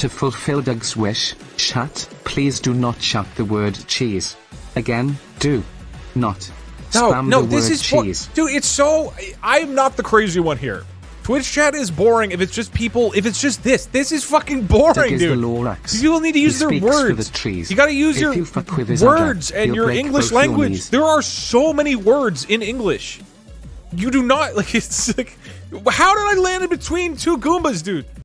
To fulfill Doug's wish, chat, please do not chat the word cheese. Again, do not spam the word cheese. Dude, it's so... I'm not the crazy one here. Twitch chat is boring if it's just people, if it's just this. This is fucking boring, dude. People need to use their words. You gotta use your words and your English language. There are so many words in English. You do not, like, it's like... How did I land in between two Goombas, dude?